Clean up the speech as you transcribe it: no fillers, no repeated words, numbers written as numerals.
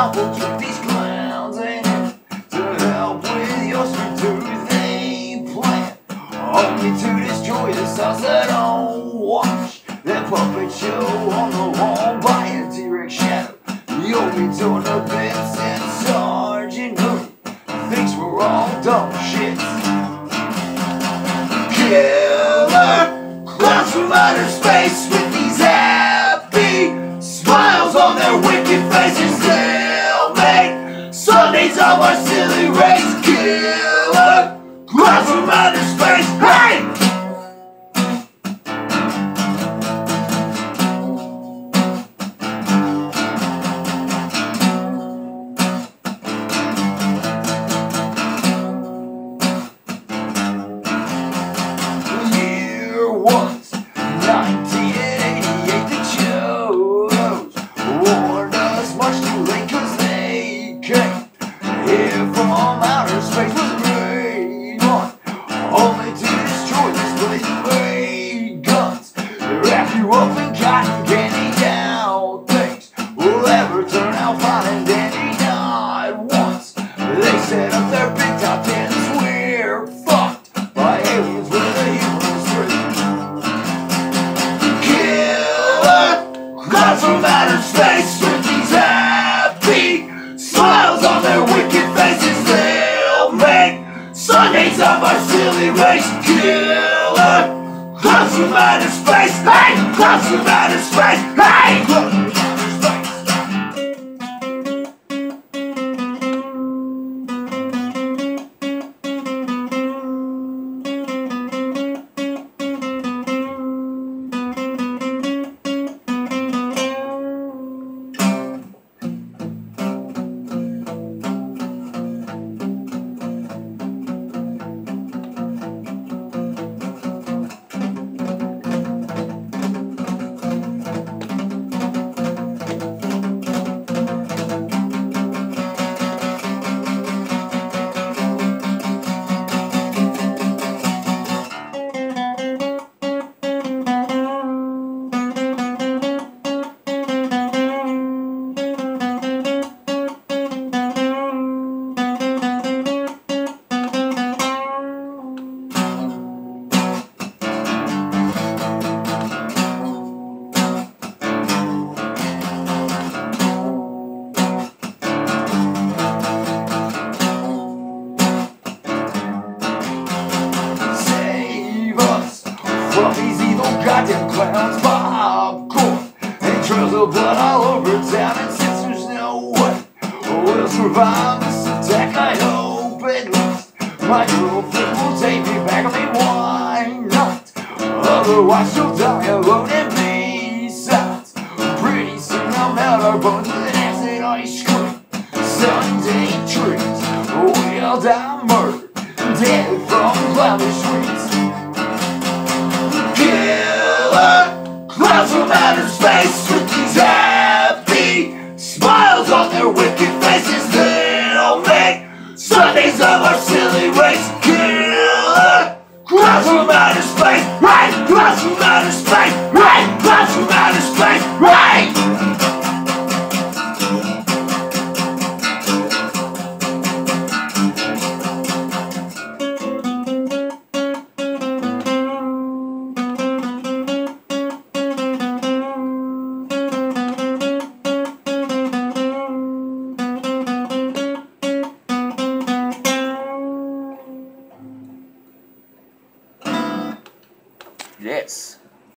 I'll put these clowns in to help with your street Tuesday plan. Only to destroy the stars that don't watch that puppet show on the wall by a T-Rex shadow. You'll be torn to bits and Sergeant Hood thinks we're all dumb shits. Killer clowns from outer space with these happy smiles on their wicked faces. They'll make Sundays of our silly race. Killer clowns from outer space. Hey! Year was 1988. The Joes warned us much too late, 'cause they came here from outer space with ray guns, only to destroy this place with ray guns. Wrap you up in cotton candy now things will ever turn out fine and dandy. Not once they set up their big top tens. We're fucked by aliens with a human strength. Killer clouds from outer space with these happy smiles on their wicked faces. They'll make Sundays of our silly race. Killer clouds from outer space. Hey! Clouds from outer space. Hey! Clouds from outer space. From these evil goddamn clowns, popcorn and trails of blood all over town. And since there's no way we'll survive this attack, I hope at least my girlfriend will take me back. I mean, why not? Otherwise she'll die alone. And besides, pretty soon I'll melt our bones with an acid ice cream. Sunday trees, we'll die.